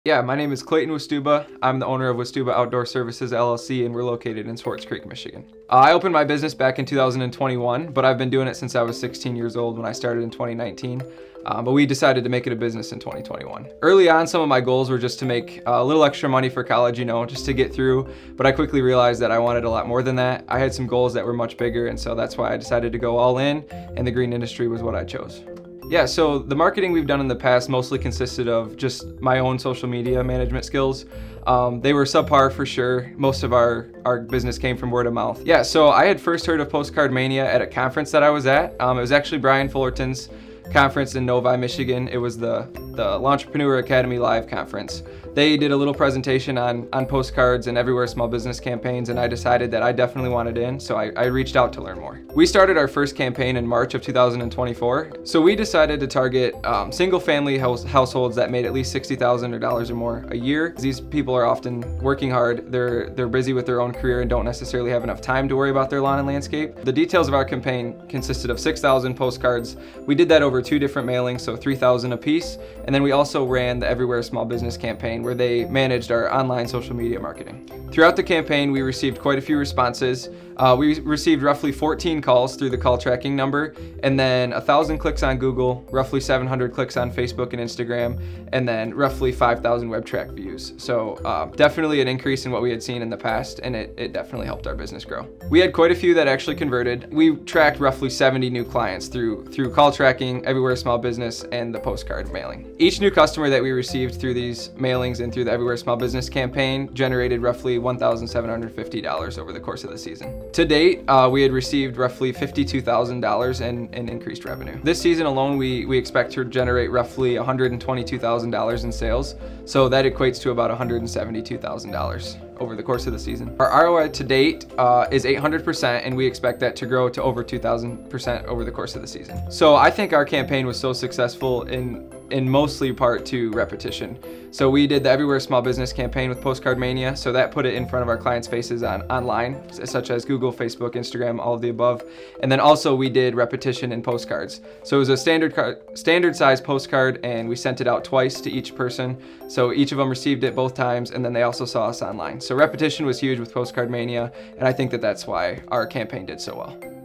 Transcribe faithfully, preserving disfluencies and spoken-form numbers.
Yeah, my name is Clayton Wistuba. I'm the owner of Wistuba Outdoor Services, L L C, and we're located in Swartz Creek, Michigan. Uh, I opened my business back in two thousand twenty-one, but I've been doing it since I was sixteen years old when I started in twenty nineteen. Um, but we decided to make it a business in twenty twenty-one. Early on, some of my goals were just to make uh, a little extra money for college, you know, just to get through. But I quickly realized that I wanted a lot more than that. I had some goals that were much bigger, and so that's why I decided to go all in, and the green industry was what I chose. Yeah, so the marketing we've done in the past mostly consisted of just my own social media management skills. Um, they were subpar for sure. Most of our, our business came from word of mouth. Yeah, so I had first heard of PostcardMania at a conference that I was at. Um, it was actually Brian Fullerton's conference in Novi, Michigan. It was the, the Entrepreneur Academy Live conference. They did a little presentation on, on postcards and everywhere small business campaigns, and I decided that I definitely wanted in, so I, I reached out to learn more. We started our first campaign in March of two thousand twenty-four. So we decided to target um, single family house, households that made at least sixty thousand dollars or more a year. These people are often working hard, they're, they're busy with their own career and don't necessarily have enough time to worry about their lawn and landscape. The details of our campaign consisted of six thousand postcards. We did that over two different mailings, so three thousand a piece, and then we also ran the Everywhere Small Business campaign, where they managed our online social media marketing. Throughout the campaign, we received quite a few responses. Uh, we received roughly fourteen calls through the call tracking number, and then one thousand clicks on Google, roughly seven hundred clicks on Facebook and Instagram, and then roughly five thousand web track views. So uh, definitely an increase in what we had seen in the past, and it, it definitely helped our business grow. We had quite a few that actually converted. We tracked roughly seventy new clients through, through call tracking, Everywhere Small Business, and the postcard mailing. Each new customer that we received through these mailings and through the Everywhere Small Business campaign generated roughly one thousand seven hundred fifty dollars over the course of the season. To date, uh, we had received roughly fifty-two thousand dollars in, in increased revenue. This season alone, we, we expect to generate roughly one hundred twenty-two thousand dollars in sales, so that equates to about one hundred seventy-two thousand dollars over the course of the season. Our R O I to date uh, is eight hundred percent, and we expect that to grow to over two thousand percent over the course of the season. So I think our campaign was so successful in in mostly part to repetition. So we did the Everywhere Small Business campaign with PostcardMania, so that put it in front of our clients' faces on online, such as Google, Facebook, Instagram, all of the above. And then also we did repetition in postcards. So it was a standard standard size postcard, and we sent it out twice to each person. So each of them received it both times, and then they also saw us online. So repetition was huge with PostcardMania, and I think that that's why our campaign did so well.